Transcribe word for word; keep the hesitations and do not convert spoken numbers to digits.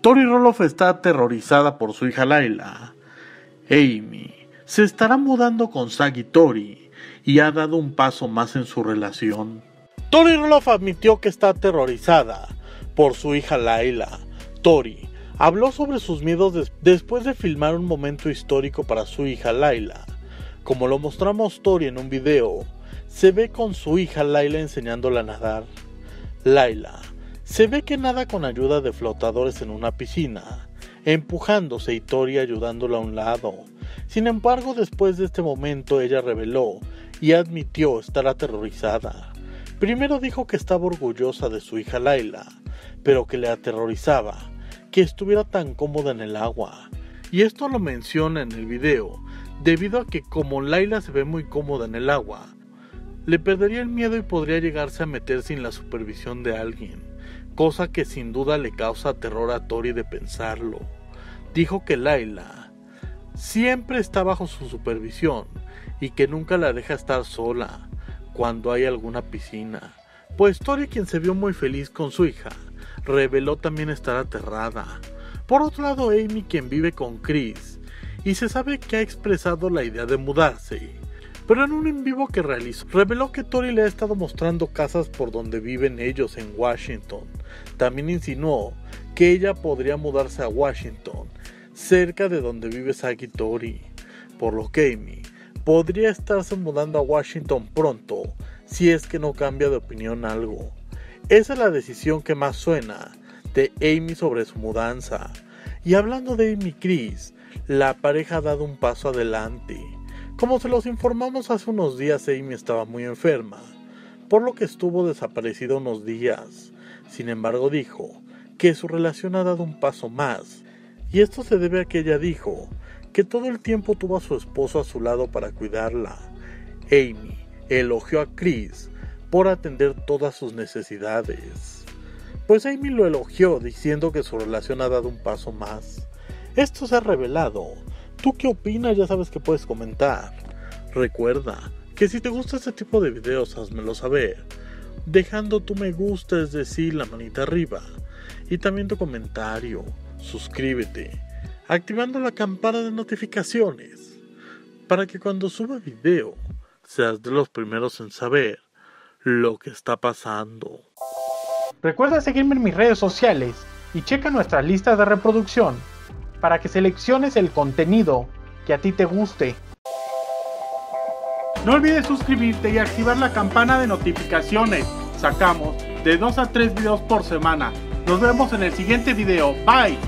Tori Roloff está aterrorizada por su hija Layla. Amy se estará mudando con Zack y Tori y ha dado un paso más en su relación. Tori Roloff admitió que está aterrorizada por su hija Layla. Tori habló sobre sus miedos des- después de filmar un momento histórico para su hija Layla. Como lo mostramos Tori en un video, se ve con su hija Layla enseñándola a nadar. Layla se ve que nada con ayuda de flotadores en una piscina, empujándose y Tori ayudándola a un lado. Sin embargo, después de este momento ella reveló y admitió estar aterrorizada. Primero dijo que estaba orgullosa de su hija Layla, pero que le aterrorizaba que estuviera tan cómoda en el agua. Y esto lo menciona en el video, debido a que como Layla se ve muy cómoda en el agua, le perdería el miedo y podría llegarse a meter sin la supervisión de alguien, cosa que sin duda le causa terror a Tori de pensarlo. Dijo que Layla siempre está bajo su supervisión y que nunca la deja estar sola cuando hay alguna piscina, pues Tori, quien se vio muy feliz con su hija, reveló también estar aterrada. Por otro lado, Amy, quien vive con Chris, y se sabe que ha expresado la idea de mudarse, pero en un en vivo que realizó, reveló que Tori le ha estado mostrando casas por donde viven ellos en Washington. También insinuó que ella podría mudarse a Washington, cerca de donde vive Zack y Tori, por lo que Amy podría estarse mudando a Washington pronto, si es que no cambia de opinión algo. Esa es la decisión que más suena de Amy sobre su mudanza. Y hablando de Amy y Chris, la pareja ha dado un paso adelante. Como se los informamos hace unos días, Amy estaba muy enferma, por lo que estuvo desaparecida unos días. Sin embargo, dijo que su relación ha dado un paso más, y esto se debe a que ella dijo que todo el tiempo tuvo a su esposo a su lado para cuidarla. Amy elogió a Chris por atender todas sus necesidades, pues Amy lo elogió diciendo que su relación ha dado un paso más. Esto se ha revelado. ¿Tú qué opinas? Ya sabes que puedes comentar. Recuerda que si te gusta este tipo de videos, házmelo saber dejando tu me gusta, es decir, la manita arriba, y también tu comentario. Suscríbete activando la campana de notificaciones para que cuando suba video seas de los primeros en saber lo que está pasando. Recuerda seguirme en mis redes sociales y checa nuestras listas de reproducción para que selecciones el contenido que a ti te guste. No olvides suscribirte y activar la campana de notificaciones. Sacamos de dos a tres videos por semana. Nos vemos en el siguiente video. Bye.